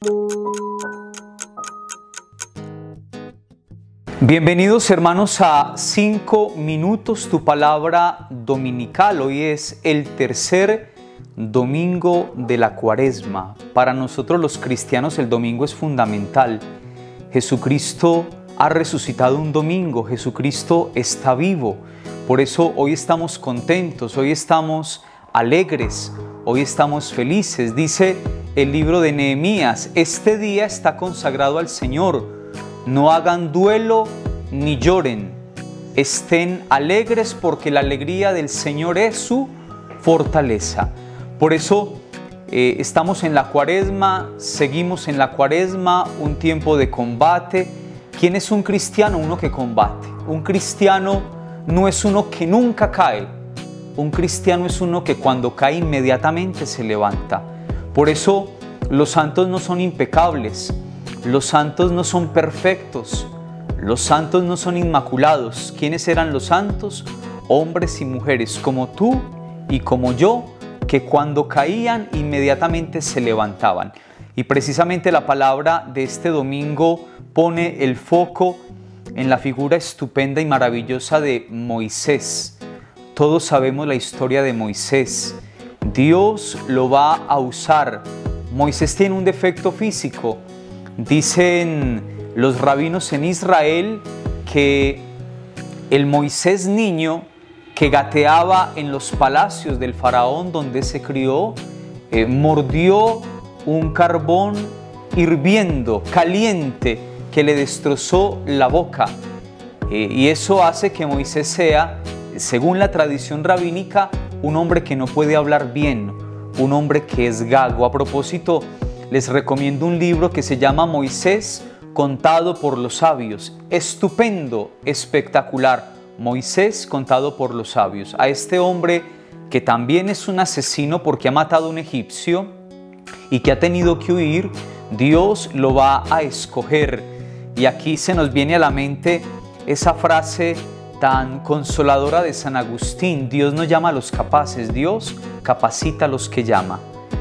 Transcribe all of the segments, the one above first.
Bienvenidos hermanos a 5 minutos, tu palabra dominical. Hoy es el tercer domingo de la Cuaresma. Para nosotros los cristianos el domingo es fundamental. Jesucristo ha resucitado un domingo, Jesucristo está vivo. Por eso hoy estamos contentos, hoy estamos alegres, hoy estamos felices. Dice el libro de Nehemías: este día está consagrado al Señor. No hagan duelo ni lloren, estén alegres porque la alegría del Señor es su fortaleza. Por eso estamos en la Cuaresma, seguimos en la Cuaresma, un tiempo de combate. ¿Quién es un cristiano? Uno que combate. Un cristiano no es uno que nunca cae. Un cristiano es uno que cuando cae inmediatamente se levanta. Por eso los santos no son impecables. Los santos no son perfectos, los santos no son inmaculados. ¿Quiénes eran los santos? Hombres y mujeres como tú y como yo, que cuando caían inmediatamente se levantaban. Y precisamente la palabra de este domingo pone el foco en la figura estupenda y maravillosa de Moisés. Todos sabemos la historia de Moisés. Dios lo va a usar. Moisés tiene un defecto físico. Dicen los rabinos en Israel que el Moisés niño que gateaba en los palacios del faraón donde se crió, mordió un carbón hirviendo, caliente, que le destrozó la boca. Y eso hace que Moisés sea, según la tradición rabínica, un hombre que no puede hablar bien, un hombre que es gago. A propósito, les recomiendo un libro que se llama Moisés contado por los sabios. Estupendo, espectacular. Moisés contado por los sabios. A este hombre que también es un asesino porque ha matado a un egipcio y que ha tenido que huir, Dios lo va a escoger. Y aquí se nos viene a la mente esa frase tan consoladora de San Agustín: Dios no llama a los capaces, Dios capacita a los que llama.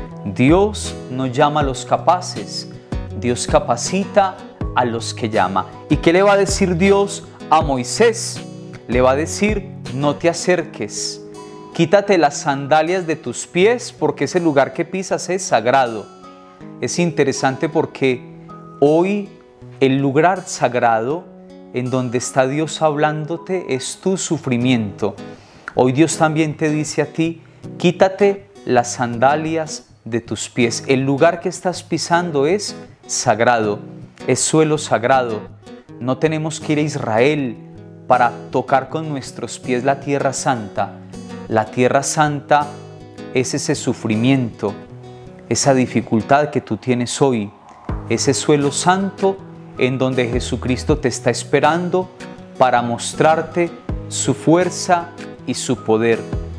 Dios no llama a los capaces, Dios capacita a los que llama. ¿Y qué le va a decir Dios a Moisés? Le va a decir: no te acerques, quítate las sandalias de tus pies porque ese lugar que pisas es sagrado. Es interesante porque hoy el lugar sagrado en donde está Dios hablándote es tu sufrimiento. Hoy Dios también te dice a ti: quítate las sandalias de tus pies. El lugar que estás pisando es sagrado, es suelo sagrado. No tenemos que ir a Israel para tocar con nuestros pies la tierra santa. La tierra santa es ese sufrimiento, esa dificultad que tú tienes hoy, ese suelo santo en donde Jesucristo te está esperando para mostrarte su fuerza y su poder.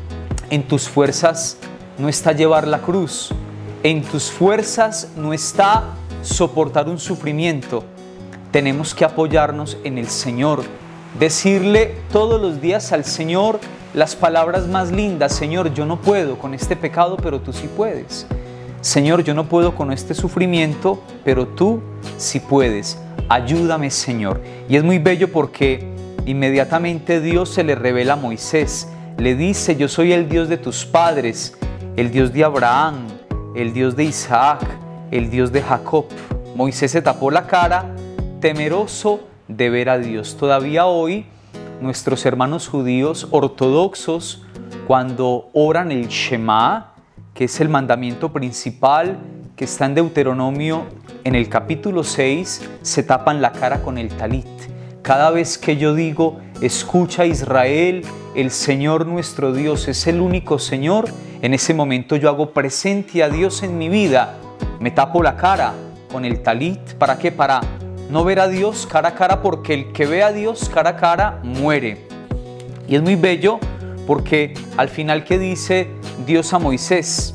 En tus fuerzas no está llevar la cruz, en tus fuerzas no está soportar un sufrimiento. Tenemos que apoyarnos en el Señor, decirle todos los días al Señor las palabras más lindas: Señor, yo no puedo con este pecado, pero tú sí puedes. Señor, yo no puedo con este sufrimiento, pero tú sí puedes. Ayúdame, Señor. Y es muy bello porque inmediatamente Dios se le revela a Moisés. Le dice: yo soy el Dios de tus padres, el Dios de Abraham, el Dios de Isaac, el Dios de Jacob. Moisés se tapó la cara, temeroso de ver a Dios. Todavía hoy nuestros hermanos judíos ortodoxos, cuando oran el Shema, que es el mandamiento principal que está en Deuteronomio en el capítulo 6, se tapan la cara con el talit. Cada vez que yo digo: escucha Israel, el Señor nuestro Dios es el único Señor, en ese momento yo hago presente a Dios en mi vida. Me tapo la cara con el talit. ¿Para qué? Para no ver a Dios cara a cara, porque el que ve a Dios cara a cara muere. Y es muy bello porque al final, ¿qué dice Dios a Moisés?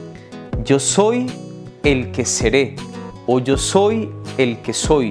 Yo soy el que seré, o yo soy el que soy.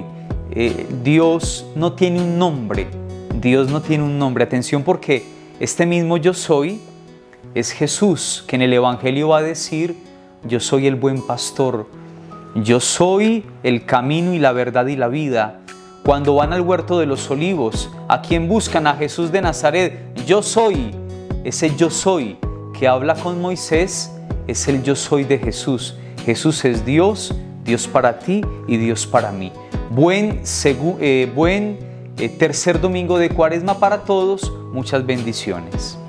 Dios no tiene un nombre, Dios no tiene un nombre. Atención, porque este mismo yo soy es Jesús, que en el Evangelio va a decir: yo soy el buen pastor, Yo soy el camino y la verdad y la vida. Cuando van al huerto de los olivos, ¿a quién buscan? A Jesús de Nazaret. Yo soy, ese yo soy que habla con Moisés, es el yo soy de Jesús. Jesús es Dios, Dios para ti y Dios para mí. Buen tercer domingo de Cuaresma para todos. Muchas bendiciones.